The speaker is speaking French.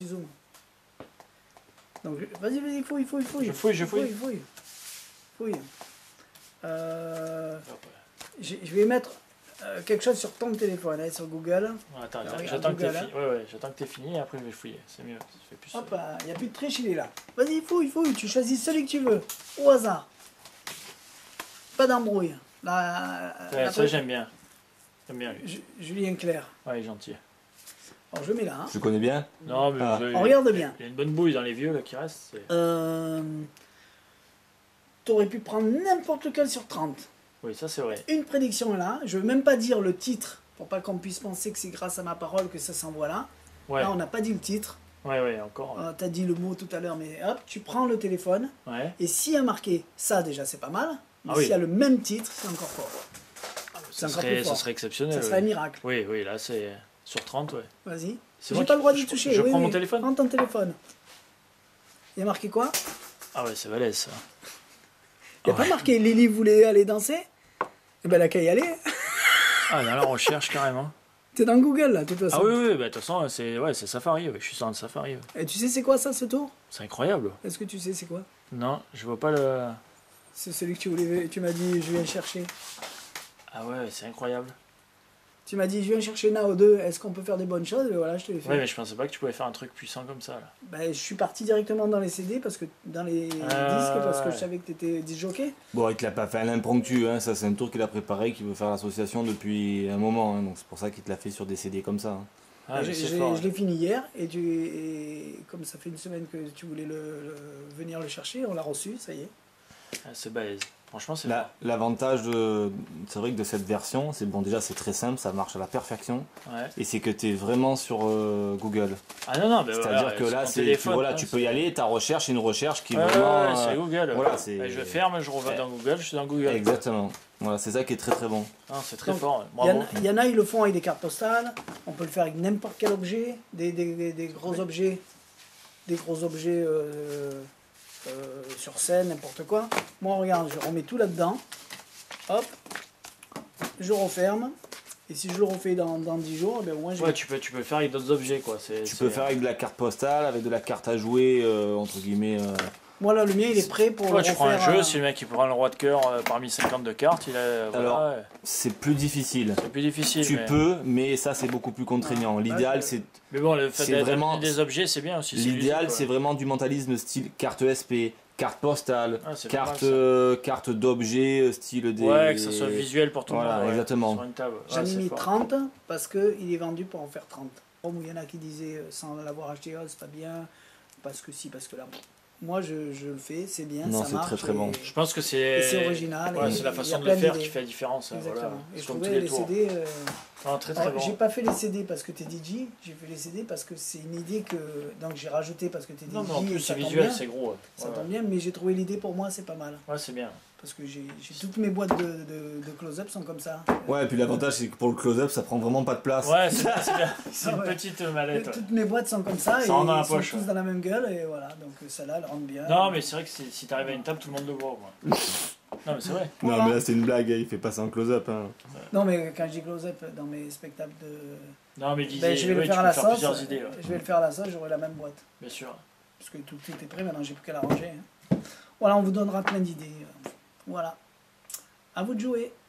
Zoom. Donc, vas-y, fouille. Je fouille. Fouille. Je vais mettre quelque chose sur ton téléphone, hein, sur Google. Attends, Alors, j'attends que tu Google, aies fini. Ouais, j'attends que tu aies fini et après je vais fouiller. C'est mieux. Ça fait plus. Hop, il n'y a plus de triche, il est là. Vas-y, fouille. Tu choisis celui que tu veux, au hasard. Pas d'embrouille. Ouais, ça, j'aime bien. J'aime bien lui. Julien Clerc. Ouais, il est gentil. Alors, je le mets là. Hein. Tu le connais bien? Non, mais On regarde bien. Il y a une bonne bouille dans les vieux là, qui restent. T'aurais pu prendre n'importe lequel sur 30. Oui, ça c'est vrai. Une prédiction là. Je veux même pas dire le titre, pour pas qu'on puisse penser que c'est grâce à ma parole que ça s'envoie là. Ouais. Là, on n'a pas dit le titre. Ouais, encore. T'as dit le mot tout à l'heure, mais hop, tu prends le téléphone. Ouais. Et s'il y a marqué ça, déjà, c'est pas mal. Mais Ah oui. s'il y a le même titre, c'est encore fort. Ça serait exceptionnel. Ça serait un miracle. Oui, là c'est sur 30, ouais. Vas-y. C'est J'ai moi pas qui- le droit d'y toucher. Je Oui, prends oui. mon téléphone. Prends ton téléphone. Il y a marqué quoi? Ah ouais, c'est balèze ça. Il n'y a pas marqué Lily voulait aller danser? Eh ben, elle a qu'à y aller. Ah, là, on recherche carrément. T'es dans Google là, de toute façon. Ah oui, bah de toute façon, c'est Safari. Ouais. Je suis sur un Safari. Ouais. Et tu sais c'est quoi ça, ce tour? C'est incroyable. Est-ce que tu sais c'est quoi? Non, je vois pas le. C'est celui que tu voulais. Tu m'as dit je viens chercher. Ah ouais, c'est incroyable. Tu m'as dit je viens chercher Nao 2. Est-ce qu'on peut faire des bonnes choses? Et voilà, je te l'ai fait. Ouais, mais je pensais pas que tu pouvais faire un truc puissant comme ça. Là. Ben, je suis parti directement dans les CD parce que dans les disques parce que je savais que t'étais disjockey. Bon, il te l'a pas fait à l'impromptu, hein. Ça c'est un tour qu'il a préparé, qu'il veut faire l'association depuis un moment, hein. Donc c'est pour ça qu'il te l'a fait sur des CD comme ça. Hein. Ah, mais c'est je fort. l'ai fini hier et comme ça fait une semaine que tu voulais venir le chercher, on l'a reçu, ça y est. Ah, c'est balèze. Franchement, c'est fort. L'avantage c'est vrai que de cette version, c'est bon déjà c'est très simple, ça marche à la perfection. Ouais. Et c'est que tu es vraiment sur Google. Ah non, mais C'est-à-dire que là, tu peux y aller, ta recherche, c'est une recherche qui est vraiment. c'est Google. Voilà, je ferme, je reviens dans Google, je suis dans Google. Exactement. Voilà, c'est ça qui est très très bon. Ah, c'est très fort. Il Bravo. y en a, ils le font avec des cartes postales. On peut le faire avec n'importe quel objet, des gros objets, sur scène, n'importe quoi. Moi, regarde, je remets tout là-dedans. Hop, je referme. Et si je le refais dans 10 jours, eh bien, moi, Ouais, tu peux le faire avec d'autres objets, quoi. Tu peux faire avec de la carte postale, avec de la carte à jouer, entre guillemets. Moi, là, le mien, il est prêt pour le tu prends un refaire, jeu, si le mec il prend le roi de cœur parmi 50 de cartes, il a. Voilà, Alors, c'est plus difficile. c'est plus difficile. Tu peux, mais ça c'est beaucoup plus contraignant. L'idéal c'est. Mais bon, le fait c'est d'être vraiment- des objets, c'est bien aussi. L'idéal c'est vraiment du mentalisme style carte SP, carte postale, Ah, c'est pas mal, carte d'objets, style des. Ouais, que ça soit visuel pour tout le Voilà, monde. ouais, exactement. Sur une table. J'en ai c'est mis fort. 30 parce qu'il est vendu pour en faire 30. Bon, il y en a qui disaient sans l'avoir acheté, oh, c'est pas bien, parce que si, parce que là. Moi, je le fais, c'est bien, Non, ça c'est marche. très, très bon. Je pense que c'est. Et c'est original. Ouais, et c'est la il y a façon de plein le faire d'idées. qui fait la différence. Exactement. Voilà. Et je C'est comme tous trouvais les les tours. CD. Non, très très Alors, bon. j'ai pas fait les CD parce que t'es DJ, j'ai fait les CD parce que c'est une idée que. Donc j'ai rajouté parce que t'es DJ. Non, mais en et plus, ça c'est tombe visuel, bien. c'est gros. Ouais. Ça Ouais, tombe bien, mais j'ai trouvé l'idée pour moi, c'est pas mal. ouais, c'est bien. Parce que j'ai toutes mes boîtes de close-up sont comme ça. Ouais, et puis l'avantage c'est que pour le close-up ça prend vraiment pas de place. Ouais, c'est bien. C'est une ouais. petite mallette. ouais. Toutes mes boîtes sont comme ça, Ça et rentre dans la ils sont poche, tous ouais. dans la même gueule, et voilà. Donc celle-là, elle rentre bien. Non, mais c'est vrai que si t'arrives à une table, tout le monde le voit. Quoi. Non, mais c'est vrai. Non Voilà. mais là c'est une blague, il fait pas ça en close-up. Hein. Non, mais quand je dis close-up dans mes spectacles de. Non, mais disais, Ben, je vais le ouais, faire tu à peux la faire sauce. plusieurs idées. Ouais. Je vais le faire à la sauce, j'aurai la même boîte. Bien sûr. Parce que tout était prêt, maintenant j'ai plus qu'à l'arranger. Hein. Voilà, on vous donnera plein d'idées. Voilà. À vous de jouer.